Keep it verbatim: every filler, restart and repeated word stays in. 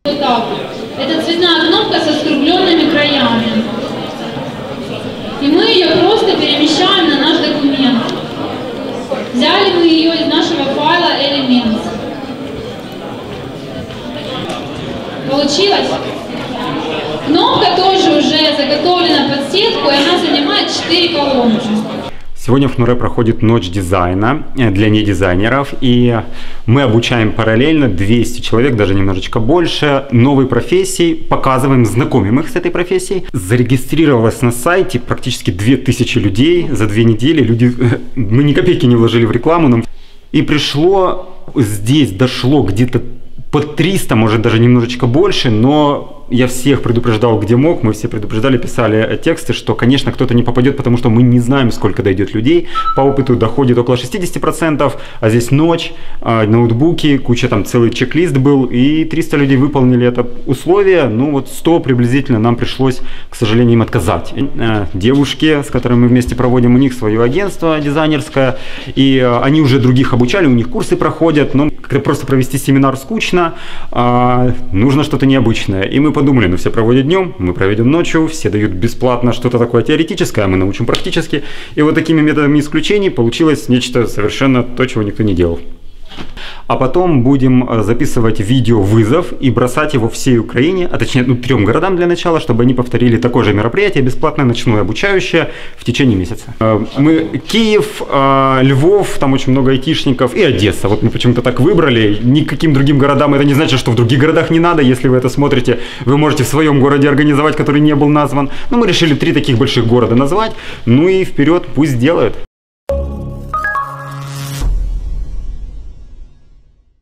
Вот так. Это цветная кнопка со скругленными краями. И мы ее просто перемещаем на наш документ. Взяли мы ее из нашего файла Elements. Получилось? Кнопка тоже уже заготовлена под сетку, и она занимает четыре колонки. Сегодня в ФНУРЭ проходит ночь дизайна для недизайнеров, и мы обучаем параллельно двести человек, даже немножечко больше, новой профессии, показываем, знакомим их с этой профессией. Зарегистрировалось на сайте практически две тысячи людей за две недели. Люди, мы ни копейки не вложили в рекламу. Нам... И пришло, здесь дошло где-то под триста, может даже немножечко больше, но я всех предупреждал, где мог, мы все предупреждали, писали тексты, что, конечно, кто-то не попадет, потому что мы не знаем, сколько дойдет людей. По опыту доходит около шестидесяти процентов, а здесь ночь, ноутбуки, куча, там целый чек-лист был, и триста людей выполнили это условие, ну вот сто приблизительно нам пришлось, к сожалению, им отказать. Девушки, с которыми мы вместе проводим, у них свое агентство дизайнерское, и они уже других обучали, у них курсы проходят, но просто провести семинар скучно, нужно что-то необычное. И мы подумали, ну все проводят днем, мы проведем ночью, все дают бесплатно что-то такое теоретическое, а мы научим практически. И вот такими методами исключений получилось нечто совершенно то, чего никто не делал. А потом будем записывать видео-вызов и бросать его всей Украине, а точнее ну, трем городам для начала, чтобы они повторили такое же мероприятие, бесплатное, ночное, обучающее, в течение месяца. Мы Киев, Львов, там очень много айтишников, и Одесса. Вот мы почему-то так выбрали. Никаким другим городам это не значит, что в других городах не надо. Если вы это смотрите, вы можете в своем городе организовать, который не был назван. Но мы решили три таких больших города назвать. Ну и вперед, пусть делают.